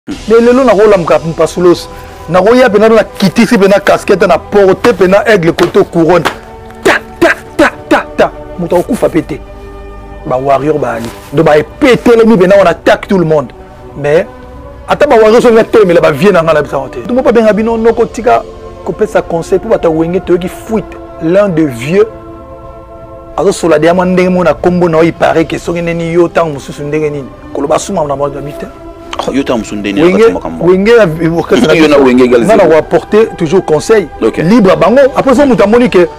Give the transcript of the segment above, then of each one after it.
Mais le long na rola mka soulos. Na roya pena na kitisi pena casquette na porter pena aigle côté couronne. Ta ta ta ta ta. Muta okufa pété. Ba warrior ba ali. Do ba pété les mi pena on attaque tout le monde. Mais ata ba warrior so ngate mais la ba vie na ngala bisanté. Tout mo pas benga bino noko tika ko pesa conseil pour bata wenge to ki fuite l'un de vieux. Alors sur la diamant ndenge mona kombo na il paraît que so ngeni yo tang mususu ndenge nini. Ko lo ba suma na mo habiter. Yo tang mususu ndenge wenge on va apporter toujours conseil libre à bango après ça muta moni que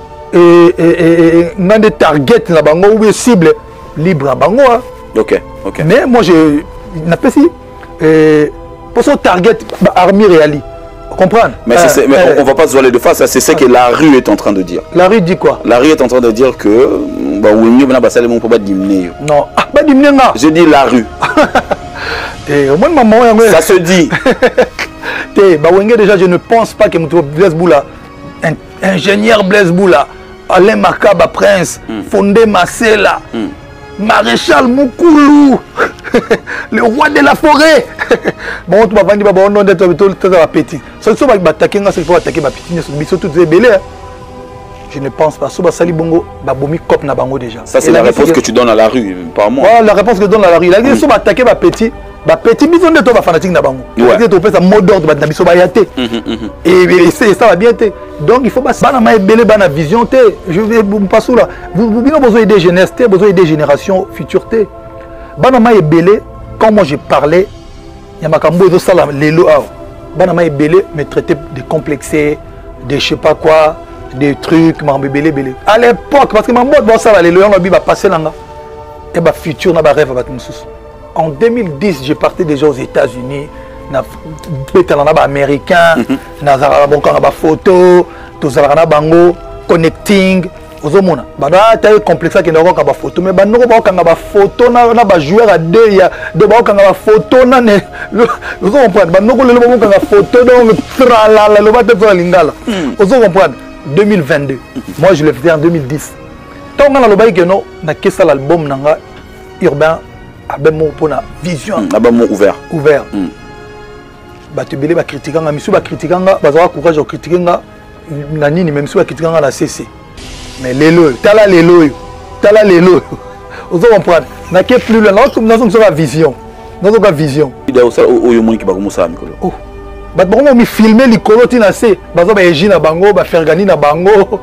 ngande target na bango ou cible libre à bango. OK. Mais moi je n'appelle si pour son target armée réali. Comprendre. Mais, mais on va pas se voiler de face, c'est ce que la rue est en train de dire. La rue dit quoi? La rue est en train de dire que non, pas diminuer. Je dis la rue. Ça se dit. Déjà, je ne pense pas que Blaise Boula, ingénieur Blaise Boula, Alain Makaba Prince, Fondé Massela, Maréchal Moukoulou, le roi de la forêt. Bon, tu vas vendre un nom d'être petit. Ça se va attaquer, ça faut attaquer ma petite. Je ne pense pas. Soba Sali Bongo, Babomi Kop na Bango déjà. Ça, c'est la réponse que tu donnes à la rue, pas moi. Voilà la réponse que je donne à la rue. La rue, soba attaquer ma petit. Petit, bison de toi, fanatique na Bango. Tu fais ça mot d'ordre, na biso bayate. Et ça va bien te. Donc il faut pas ça na belé bana vision te. Je vais vous passer là. Vous bien besoin des jeunesses, besoin des générations futures te. Bana ma belé quand moi je parlais, il y a ma cambo de sala lelo a. Bana ma belé me traiter de complexé, de je sais pas quoi, des trucs belé belé. À l'époque parce que ma mode bon ça lelo on va passer là. Et ba futur na ba rêve ba tumusus. En 2010, je partais déjà aux États-Unis, na américain, na photo, na bango, connecting, ozomona. Bana taille complexe qui n'aura pas photo, mais bana n'aura pas photo na ba joueur à deux, il y a de ba pas photo na ne. Vous comprenez? Bana n'aura pas photo donc tralala le bate pour lingala. Vous comprenez? 2022. Moi je le faisais en 2010. Tant on a le bail que non, na qu'est-ce l'album nanga urbain. Abemo pour la vision. Abemo ouvert. Ouvert. Batubele ba critiquer nga misu ba critiquer nga bazwa courage de critiquer nga na nini même si ba critiquer nga la CC. Mais lelo, tala lelo. Vous comprenez? Na ke plus loin, nous sommes sur la vision. Nous sommes la vision. Il y a ça au yomoni qui ba comme ça mikolo. Oh. Ba bongo mi filmer likolo tina se, bazwa ba eji na bango, ba fergani na bango,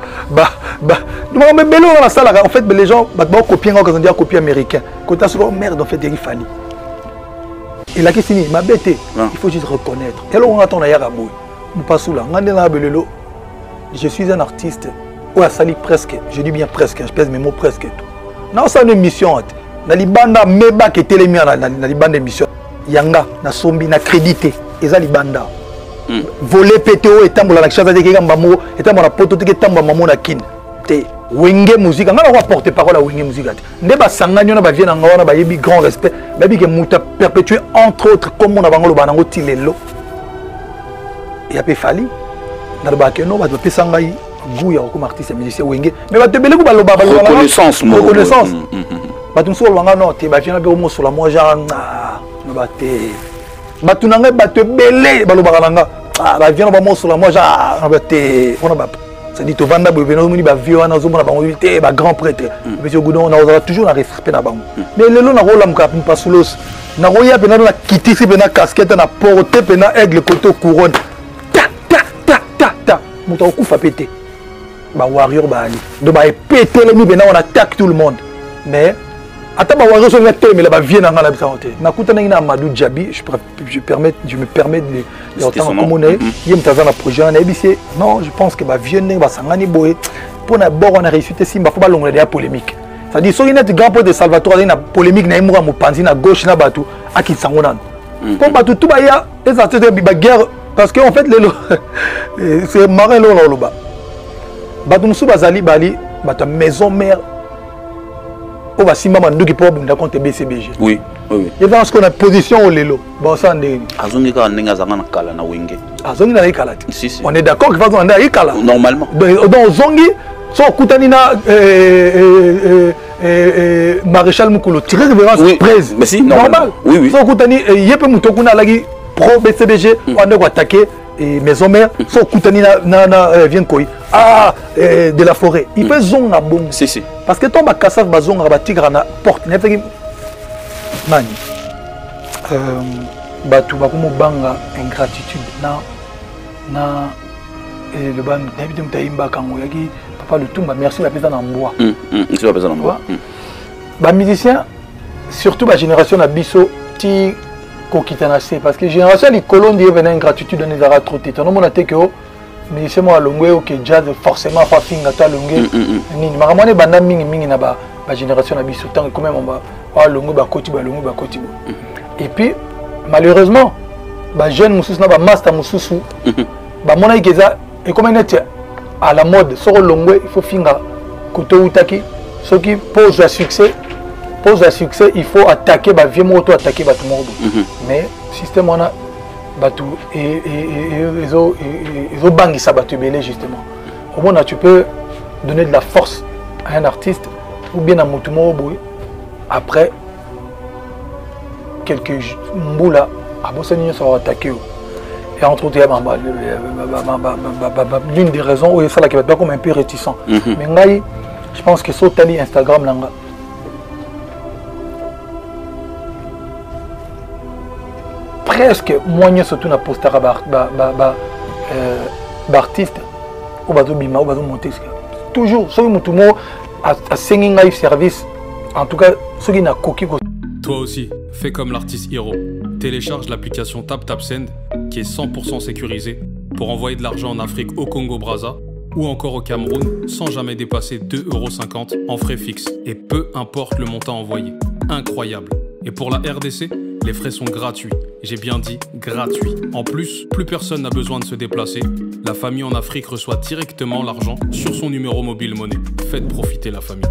mais bello dans la salle en fait les gens ba copier quand on dit copier américain. Quand tu as merde en fait il fallait. Et la question ma bête, il faut juste reconnaître. Et là on attend la yarabou. Nous passons là, ngandela belelo. Je suis un artiste ou à sali presque, je dis bien presque, je pèse mes mots presque tout. Non ça une mission. Na libanda meba qui était les miens na libanda émission. Yanga na sombi na crédité, eza libanda. Voler PTO et tambola la chose de Gambamo et tambola poto de tamba maman na kin. Te wenge musique, on va porter parole à wenge musique. Ne ba sanganya na ba vie na ngona ba yebi grand respect, ba bi ke muta perpétuer entre autres comme on a bangolo banango tilelo. Et a pe fali na ba ke no ba pe sangai gouya comme artiste musicien wenge. Mais ba te bele ko ba lo ba reconnaissance. Ba tum so wanga no te ba fina be mo so la mo genre na ba te batunanga bato belé balobakalanga ba vient ba mo sur moi genre ba te on ba ça dit to vanda bo beno muni ba vieux na zo mona ba ngolité ba grand prêtre monsieur Goudon on a toujours la respect na bango mais lelo na rola mka soulos na roya pena na kitisi pena casquette na porter pena aigle côté couronne ta ta ta ta ta muta okufa pété ba warrior ba ali do ba pété le mi pena on attaque tout le monde mais attends, je vais te mais là, viens dans la santé. Nakuta na Amadou Djabi, je me permets de entendre comme on est. Il y a un projet en ABC. Non, je pense que viens dans Sangani Boé. Pour na bord on a réussi te simba faut pas longuer la polémique. Ça dit so il net grand point de Salvatore na polémique na imura mo panzi na gauche na batu aki sangonan. Comme batu tout ba ya les artistes ba guerre parce que en fait les c'est marin lo ba. Batu musu bazali bali bata maison mère. On va simba manduki pour bunda contre BCBG. Oui. Et dans ce qu'on a position au lelo. Bon ça ndé. Azongi ka ndenga zanga na kala na wenge. Azongi na ikala. Si. On est d'accord que va on a ikala. Normalement. Donc zongi so kutani na Maréchal Moukoulou tiré révérence presse. Mais si normal. Oui. So kutani yepe mutokuna lagi pro BCBG on doit attaquer et maison mère so kutani na vient koi de la forêt il fait zonga bon si parce que ton bakassa bazonga ba tigre na porte ne fait mani batu bakumo banga ingratitude na le ban David Mtaimba kango yaki papa le tumba merci la pesa na mboa c'est la pesa na mboa ba musicien surtout la génération na biso ti kokitana c'est parce que génération les colons dit venir ingratitude on les a trop tête non mon até que musicien moi longwe ou que jazz forcément fa finga ta longwe ni makamane banda mingi na ba génération na biso tant quand même on va longwe ba koti et puis malheureusement ba jeune mususu na ba master mususu ba mona ikeza et comme on à la mode sur longwe il faut finga koto utaki ce qui pose à succès il faut attaquer ba vieux moto attaquer ba tout monde mais système on a batu et ils ont bangé ça batu belé justement au moins tu peux donner de la force à un artiste ou bien à motumo boy après quelques mboula à bosani ça va attaquer et entre autres l'une des raisons où ça là qui va comme un peu réticent mais ngai je pense que sur tali Instagram là presque moyen surtout na postara artiste ou bazo bima ou bazo monter toujours so mutumo a singing live service en tout cas ce qui n'a coquille. Toi aussi fais comme l'artiste Hiro, télécharge l'application TapTapSend qui est 100% sécurisée pour envoyer de l'argent en Afrique, au Congo Brazza ou encore au Cameroun sans jamais dépasser 2,50 € en frais fixes et peu importe le montant envoyé. Incroyable. Et pour la RDC, les frais sont gratuits. J'ai bien dit gratuits. En plus, plus personne n'a besoin de se déplacer. La famille en Afrique reçoit directement l'argent sur son numéro mobile monnaie. Faites profiter la famille.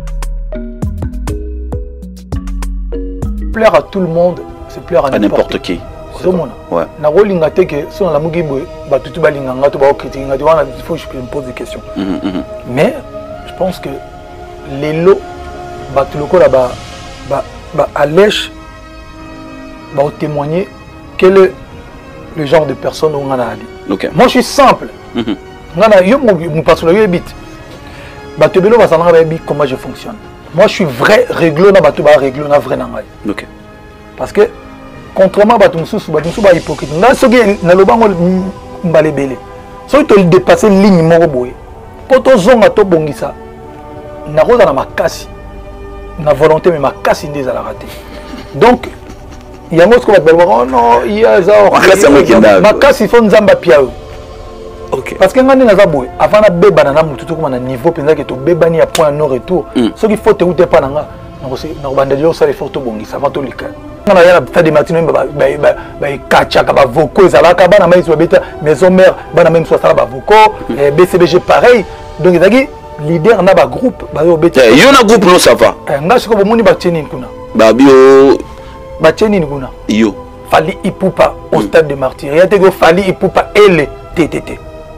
Plaire à tout le monde, c'est plaire à n'importe qui. Ouais. Na rolinga te que sur la mugi boy ba tutu balinga ngato ba critiquer ngati wana il faut que je me pose des questions. Mais je pense que les lots ba tout le ko là ba allège va témoigner quel est le genre de personne où on a allé. Okay. Moi je suis simple. On a yo mon personnage yo bit. Ba te belo ba sana ba bit comment je fonctionne. Moi je suis vrai réglo na ba to ba réglo na vrai na ngai. OK. Parce que contrairement à tout ce ba hypocrite. Na soki na lobango mbale belé. Soki to dépasser ligne moko boye. Poto zonga to bongisa. Na roza na makasi. Na volonté mais makasi ndeza la raté. Donc il y a un autre qui va dire oh non il y a ça makasi faut nzamba piao. OK. Parce que ngani na zaboué avant na beba na mutu to comme na niveau penza que to beba ni à point non retour ce qu'il faut te outé pas nanga na bandelio ça les photo bongisa avant to lika. On a ya ta de matin ba kacha ka ba voko za ka bana mai so beta maison mère bana même so ça ba voko BCBG pareil donc ezaki leader na ba groupe ba yo beta yo na groupe no ça va nga siko bo moni ba teni kuna ba bio ba teni kuna yo Fally Ipupa au stade de martyr ya te go Fally Ipupa ele TTT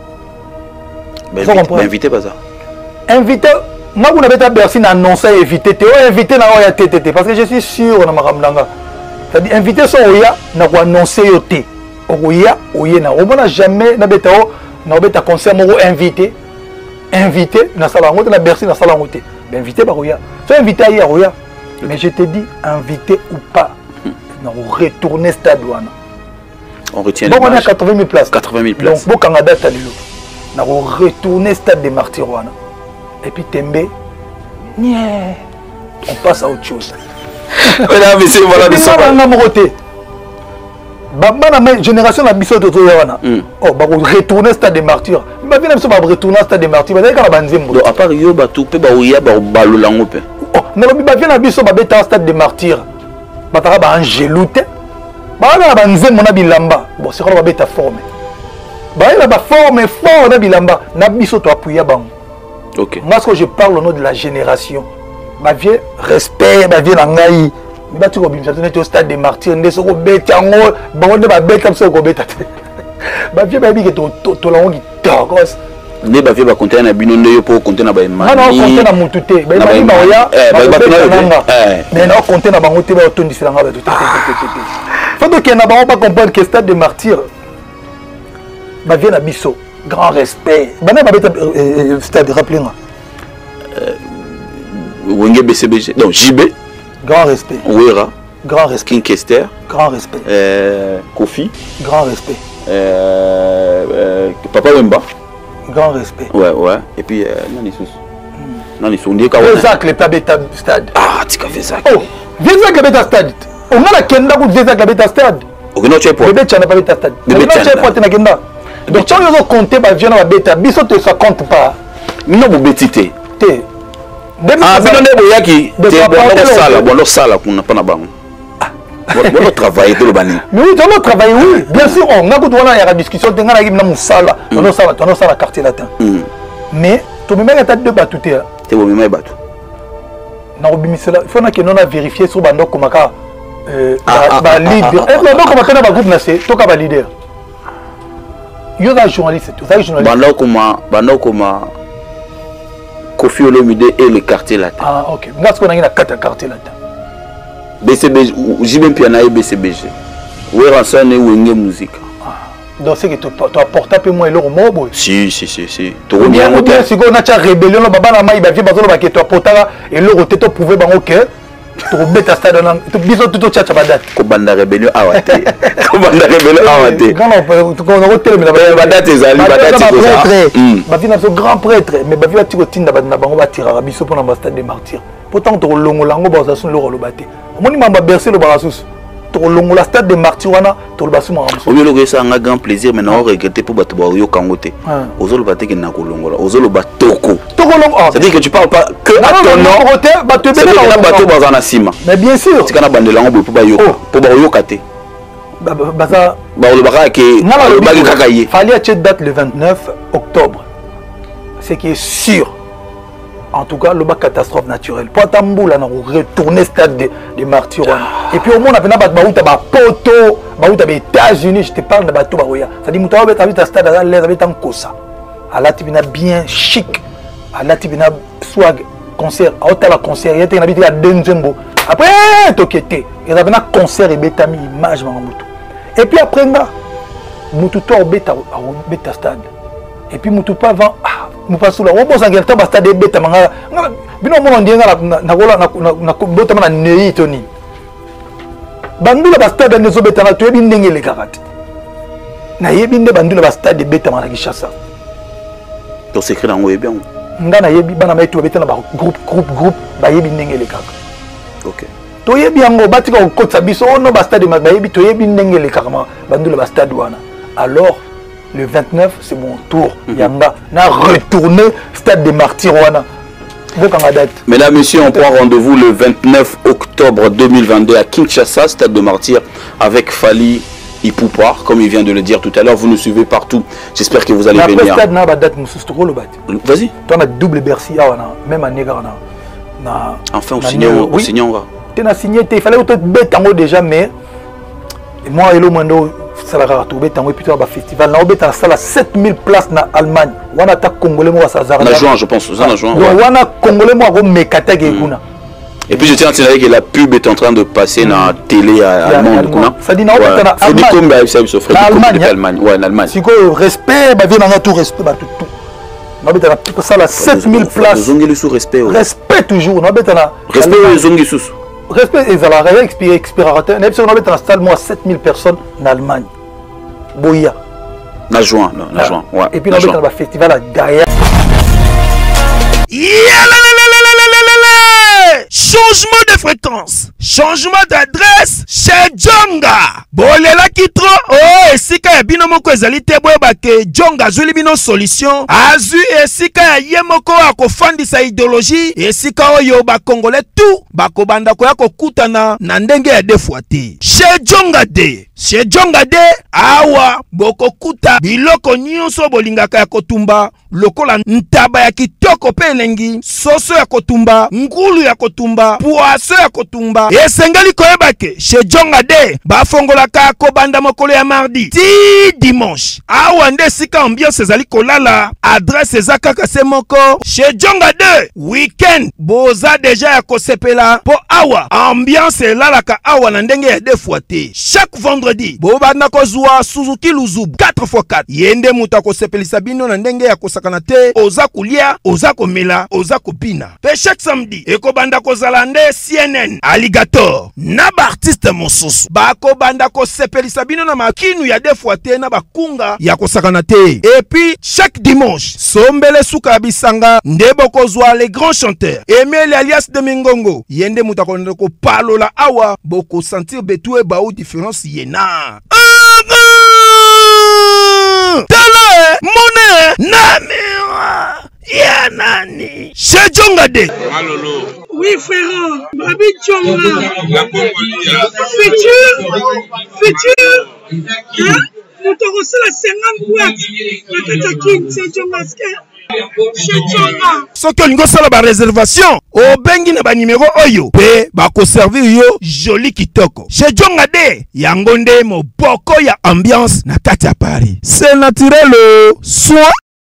invité pas ça invité moi vous n'avez pas Bercy annoncé invité te invité na ya TTT parce que je suis sûr na makamlanga c'est-à-dire invité so oya na ko annoncer yo te oya na on n'a jamais na betao na beta concert mo invité na sala ngote na Bercy na sala ngote ben invité ba oya so invité ya oya mais je te dis invité ou pas na retourner stade wana on retient bon on a 80 000 places 80 000 places donc bo Canada talilo na retourner stade de martyrs wana et puis Tembe on passe à autre chose. Voilà, mais c'est voilà de ça. La génération de Bisso de Toyana. Oh, bah, retourner stade des martyrs. Mais bien, ça va retourner stade des martyrs. Mais quand à part yo, bah, tout peut, bah, ouya, bah, balo lango pe. Oh, mais bien, bien, Bisso, bah, bêta stade des martyrs. Bah, t'as bah, angélouté. Bah, là, bah, nzem, mon abilamba. Bon, c'est quoi, bah, bêta formé. Bah, là, bah, formé, fort, na bilamba. Na Bisso, toi, appuya, bang. OK. Moi, ce que je parle au nom de la génération, ma vie, respect, ma vie, l'angaï. Mais tu es au stade des martyrs, tu es au bête, tu es au bête, comme ça, tu es au bête. Ma vie, tu es au langue qui torse. Ne ba vie ba compter na binondo pour compter na ba mani. Non, compter na mututé. Ba mani ba oya. Mais non, compter na bangote ba otondi silanga ba tout. faut donc qu'il y en a pas comprendre que stade de martyr bah vient à Bisso grand respect bah n'a stade rappelez-moi Wenge BCBG donc JB grand respect Ouera grand respect Kester grand respect Kofi grand respect Papa Wemba grand respect ouais et puis Nani Sous on Zach le Pabeta stade tika Vezak oh Vezak le Beta stade on a la kenda pour Vezak le Beta stade ok non tu es pour le Beta n'a pas Beta stade le Beta tu es pour na kenda donc tu as compté ba viens na Beta biso te ça compte pas mino bo betité te bino ne boyaki te bon sala kuna pas na bango bon travailler tout le bani mais oui on travaille oui bien sûr on a goûté on a discussion de ngana na musala on sala quartier latin mais to même à deux batouté te bo même batou na obimisela il faut na que non a vérifier sur bando komaka ba leader et non komaka na ba groupe na c'est to ka ba leader yo da journaliste tout ça journaliste bando koma Kofi Olomide et le quartier latin ah OK ngas ko na ngina kata quartier latin BCBG JB Piana et BCBG oui rançon et Wenge musique donc c'est que tu apportes un peu moins l'euro mobo si to bien si on a ta rébellion baba na mai ba vie bazolo ba que tu apportes et l'euro te to prouver bango que to beta stade na to biso tout tcha ba date ko banda rébellion awate ko banda rébellion awate quand on hôtel mais ba date ezali ba date ko ça ba vie na so grand prêtre mais ba vie ba tiko tinda ba na bango ba tirara biso pour na stade des martyrs pourtant to longolango ba za son l'euro lo baté moni mamba bercer le barasus to longola stade des martyrs wana to basu ma au lieu de ça un grand plaisir mais on regretter pour bato ba yo kangote ozolo baté que na ko longola ozolo batoko c'est à dire que tu parles pas que à ton nom bato bele na bato ba na sima mais bien sûr tika na bandela ngo pour ba yo pour ba yo katé baza ba le baka ke ba kaka yé fallait cette date le 29 octobre c'est qui est sûr. En tout cas, le bas catastrophe naturelle. Pour Tamboula, on retourner stade des martyrs. Et puis au moins, on a fait un poteau, les États-Unis, je te parle de bateau. Ça dit, que tu as un stade à l'aise avec un cosa. À la tibina bien chic. À la tibina swag, concert. À la concert, il y a un Denzembo. Après, il y a un concert et bétami, image. Et puis après, Moutou toi au bêta stade. Et puis Moutou pas avant. Mupasula wobo sangelta basta de beta manga bino mono ndienga na gola na bota na nei toni bandula basta de nezo beta na to yebi ndenge le kakati na yebi nde bandula basta de beta mana kishasa to secret nango yebi ngo ngana yebi bana mai to beta na ba groupe ba yebi ndenge le kaka OK to yebi ngo batika ko kotsa biso ono basta de ba yebi to yebi ndenge le kaka bandula basta wana alors le 29, c'est mon tour. Yanga n'a retourné stade des martyrs. Mesdames, messieurs, on prend rendez-vous le 29 octobre 2022 à Kinshasa, stade de martyrs, avec Fally Ipupa, comme il vient de le dire tout à l'heure. Vous nous suivez partout. J'espère que vous allez venir. Vas-y. Tu as double Bercy, même à Négar. Enfin, on signe. Tu as signé, il fallait être bête déjà, mais moi et le monde. Salara to betango et puis un festival na obeta sala 7000 places na Allemagne wana ta congolais moi ça zara na juin je pense ça na juin wana congolais moi ko mekata ke kuna et puis je tiens à signaler que la pub est en train de passer na télé allemande kuna ça dit na obeta na Allemagne comme ba ça se ferait en Allemagne ouais en Allemagne siko respect ba vient na tout respect ba tout na obeta na sala 7000 places zongeli sous respect respect toujours na obeta na respect zongeli sous respect et la réelle expérateur n'a pas dans stade moi 7000 personnes en Allemagne boya na juin ouais et puis on va dans le festival à derrière changement de fréquence, changement d'adresse chez Djonga. Bolela kitro, oh, esika ya bino moko ezali te boyeba ke Djonga zuli bino solution. Azu esika ya ye moko akofandisa idéologie, esika oyo ba Congolais tout bakobanda ko ya kokutana na ndenge ya defuate. Chez Djonga de, chez Djonga de awa bokokuta biloko nyonso bolingaka ya kotumba lokola ntaba ya kitoko pe elengi, soso ya kotumba, ngulu ya kotumba, poaso ya kotumba. Esengeli koyeba ke chez Djonga de bafongolaka kobanda mokolo ya mardi ti dimanche. Awa nde sika ambiance ezali kolala. Adresse eza kaka se moko. Chez Djonga 2. Weekend. Boza deja ya kosepela. Po awa. Ambiance elalaka awa na ndenge ya defuate. Chaque vendredi. Bobanda kozwa Suzuki Luzubu 4x4. Yende muta kosepelisa bino na ndenge ya kosakana te. Oza kulia. Oza komela. Oza kopina. Pe chaque samedi. Eko banda kozala nde CNN. Alligator. Na ba artiste mosusu. Bako banda kosepelisa bino na makinu ya defuate na bakunga ya kosakana te. Et puis chaque dimanche. Sombele suka bisanga. Ndebo kozwa les grands chanteurs. Emile alias de Mingongo. Yende muta ko palola awa. Boko sentir betue ba ou différence yena. Tala mone namira ya nani Chez Djonga 2. Malolo. Oui frère, Babi Djonga. Futur. Hein? Nous t'avons reçu la 50 boîtes. La Katakin, c'est Djonga. Chez Djonga. Soki olingo sala ba réservation, o bengi na ba numéro oyo. Pe ba ko servir yo joli kitoko. Chez Djonga 2, yango nde moboko ya ambiance na kati ya Paris. C'est naturel soit.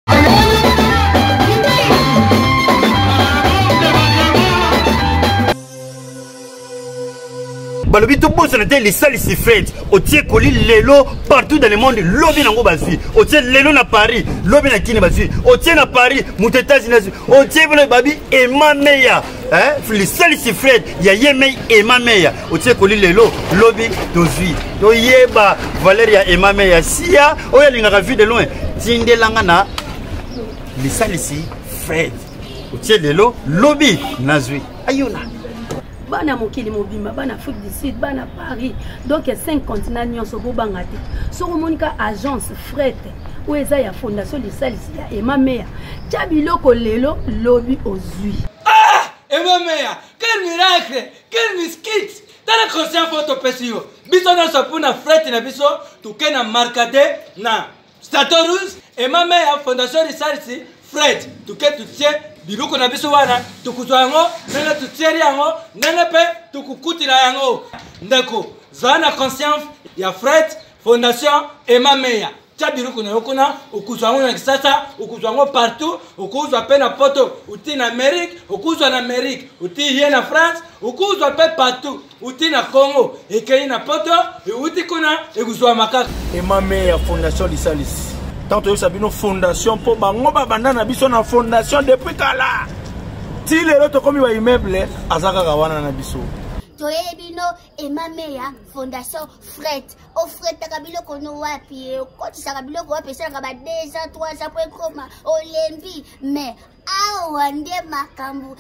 Balobi to boss na les salles si fête. Otie koli lelo partout dans le monde. Lobi nango bazui. Otie lelo na Paris. Lobi na Kine bazui. Otie na Paris. Mutetazi na bazui. Otie bolo babi Emma Meya. Hein? Les salles si fête. Ya yemei Emma Meya. Otie koli lelo. Lobi dozui. To yeba Valeria Emma Meya. Sia. Oya linga vu de loin. Tinde langana. Les salles si fête. Otie lelo. Lobi nazui. Ayona. Bana mokili mobimba bana Afrique du Sud bana Paris donc 5 continents nyonso bobanga te so monika agence fret ou eza ya fondation de salisi ya Emma Meya tia biloko lelo lobi ozui Emma Meya quel miracle quel miskit tala conscient photo pesio biso na sapuna fret na biso tukena markade na Statorus Emma Meya fondation de salisi fret tuketu tie biloko na biso wana tukuzwa yango nene tutieri yango nene pe tukukutila yango ndeko zana conscience ya Fred Fondation Emma Meya tia biloko na yokona ukuzwa yango na kisasa ukuzwa yango partout ukuzwa pe na poto uti na Amérique ukuzwa na Amérique uti hier na France ukuzwa pe partout uti na Congo ekei na poto uti kuna ekuzwa makaka Emma Meya Fondation Lisalis. Tant que Sabino Fondation pour bango banda na biso na fondation depuis kala. Ti lelo to komi wa immeuble azaka kawana na biso. Toyebino Emma Meya Fondation Fret. O Fret takabilo kono wapi ko tisaka biloko wapi sanga ba 2 ans 3 ans point koma olembi mais awa nde makambu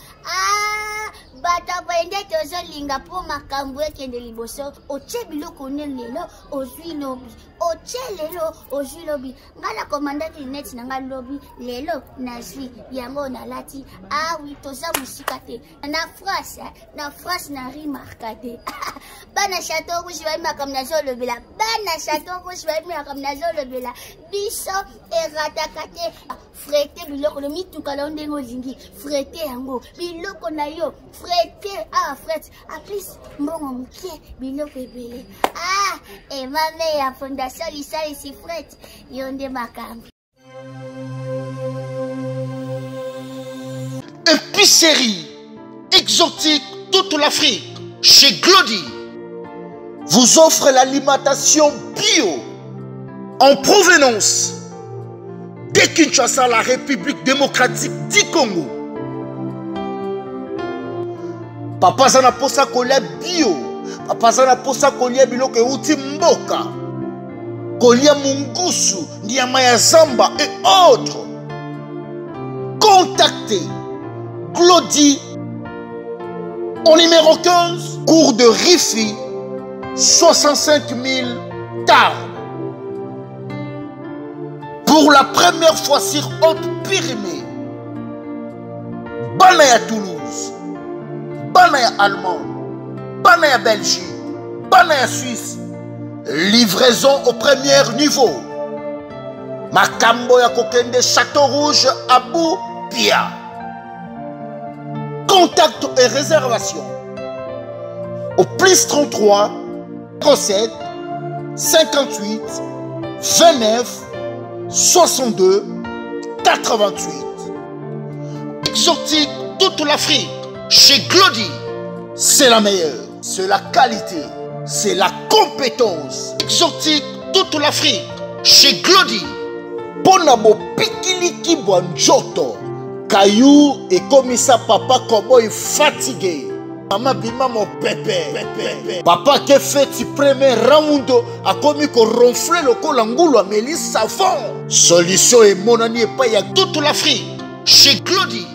bata bende tozo linga po makambu ekende liboso oche biloko ne lelo ozwi lobi oche lelo ozwi lobi ngala komandaki net na nga lobi lelo nazwi yango na lati oui toza musika te na France na remarqué bana château rouge ba makamna zo lobela bana château rouge ba makamna zo lobela biso eratakate frete biloko le mituka la ndengo zingi frete yango biloko na yo frete frete a plus mbongo muke biloko ebele Emma Meya Fondation Lisalis frete yonde makambi. Épicerie exotique toute l'Afrique chez Glody vous offre l'alimentation bio en provenance de Kinshasa, la République démocratique du Congo. Papa zana posa kolia bio, papa zana posa kolia biloko euti mboka, kolia mungusu, nyama ya zamba et autres. Contactez Glody au numéro 15, cours de Rifi, 65 000 Tarbes. Pour la première fois sur Haute-Pyrénées, Banaya Toulouse, Banaya Allemagne, Banaya Belgique, Banaya Suisse, livraison au premier niveau. Makambo ya Kokende Château Rouge Abou Pia. Contact et réservation au plus 33 37 58 29 62 88. Exotique toute l'Afrique. Chez Glody, c'est la meilleure. C'est la qualité. C'est la compétence. Exotique toute l'Afrique. Chez Glody. Bonabo pikiliki bonjoto. Caillou et comme ça papa cowboy fatigué. Maman bima mon pépé. Papa qui fait ti premier round a commis qu'on ronfle le colangoulo à Mélis savon. Solution et mon ami et pas y a toute l'Afrique. Chez Glody.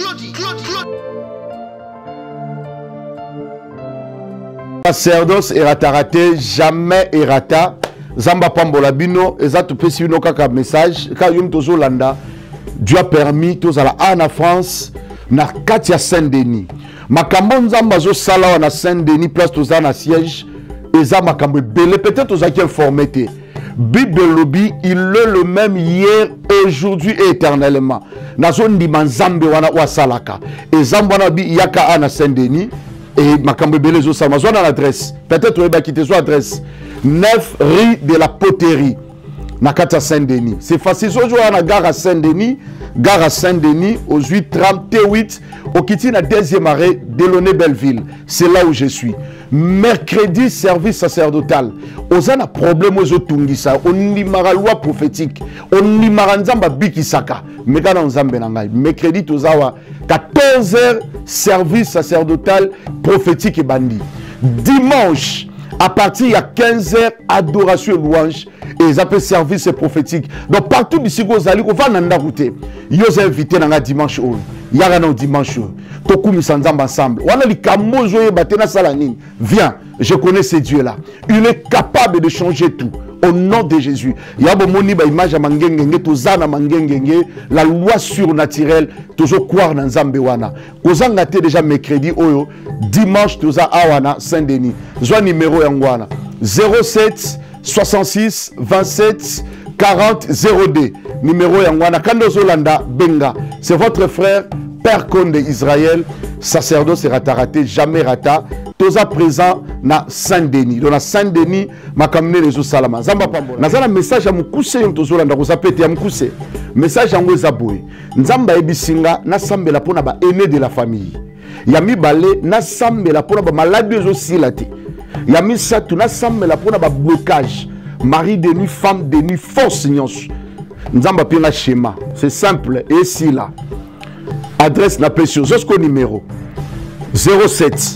Sacerdoce erata raté, jamais erata. Zamba Pambola Bino, exact pesi bino kaka message. Ka yum tozo landa, Dieu a permis tozala en France na Katia Saint-Denis. Makambo nzamba zo sala na Saint-Denis place toza na siège. Eza makambo belé peut-être aux qui informé. Bible lobby, il est le même hier, aujourd'hui et éternellement. Na zone di manzambe wana wa salaka. Et zambana bi yaka ana Saint-Denis. Et makambo belé zo sala. Zona l'adresse. Peut-être va quitter son adresse. 9 rue de la Poterie. Nakata Saint-Denis. C'est facile. Aujourd'hui, on a gare à Saint-Denis. Gare à Saint-Denis, aux 838, au Kitty, la deuxième arrêt, Delaunay Belleville. C'est là où je suis. Mercredi, service sacerdotal. On a un problème aux Otungisa. On y mara loi prophétique. On y mara nzamba bikisaka. Mais quand on a mercredi, 14h, service sacerdotal prophétique et bandit. Dimanche, à partir de 15h, adoration et louange. Et ils appellent service prophétique. Donc partout d'ici, vous allez, on va dans route. Ils ont invité dans dimanche. Il y a un dimanche. Toku misandam ensemble. On a les camos joués, batena salanine. Viens, je connais ce Dieu-là. Il est capable de changer tout. Au nom de Jésus. Il y a une image à Mangengenge, Tozana Mangengenge, la loi surnaturelle, toujours croire dans Zambewana. Kozanga te déjà mercredi, oyo, dimanche, Toza Awana, Saint-Denis. Zwa numéro Yangwana. 07 66 27 40 02. Numéro Yangwana. Kando Zolanda Benga. C'est votre frère, Père Conde d'Israël, sacerdoce raté, jamais rata. Toza présent na Saint-Denis. Dans Saint-Denis, ma kamine les salama. Zamba pambo. Nazana message à mukuse yon tozolanda ko zapete ya mukuse. Message à ngweza boy. Nzamba ebisinga na sambela pona ba aîné de la famille. Yami balé na sambela pona ba maladie aussi laté. Yami satu na sambela pona ba blocage. Mari de nuit, femme de nuit, force nyonso. Nzamba pina schéma. C'est simple et si là. Adresse na pression. Jusqu'au numéro 07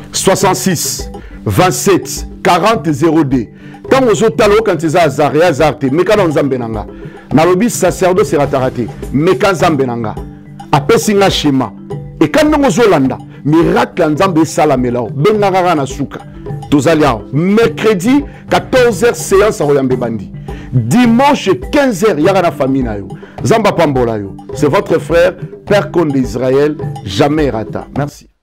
66 27 40 02. Quand vous êtes allé quand vous êtes azarté, mais quand vous êtes benanga, nalobi sacerdoce raté, mais quand vous êtes benanga, après singa schéma. Et quand vous êtes landa, miracle nzambe salamela, benanga na suka. Tozalia mercredi 14h séance à Royambe Bandi. Dimanche 15h y'a na famille na yo. Zamba pambola yo. C'est votre frère Père Conde d'Israël, jamais rata. Merci.